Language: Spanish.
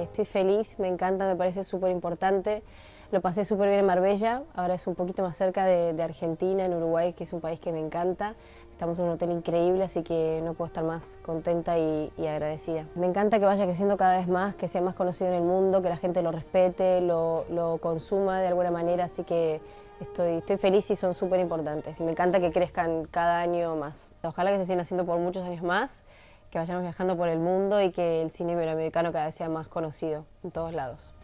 Estoy feliz, me encanta, me parece súper importante. Lo pasé súper bien en Marbella, ahora es un poquito más cerca de Argentina, en Uruguay, que es un país que me encanta. Estamos en un hotel increíble, así que no puedo estar más contenta y agradecida. Me encanta que vaya creciendo cada vez más, que sea más conocido en el mundo, que la gente lo respete, lo consuma de alguna manera, así que estoy feliz y son súper importantes. Y me encanta que crezcan cada año más. Ojalá que se sigan haciendo por muchos años más, que vayamos viajando por el mundo y que el cine iberoamericano cada vez sea más conocido en todos lados.